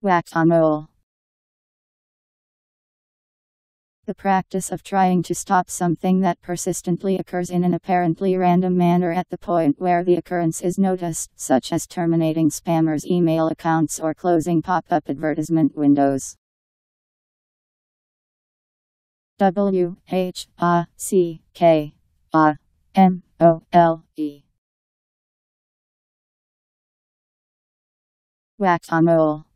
Whack-a-mole. The practice of trying to stop something that persistently occurs in an apparently random manner at the point where the occurrence is noticed, such as terminating spammers' email accounts or closing pop-up advertisement windows. Whack-a-mole. Whack-a-mole.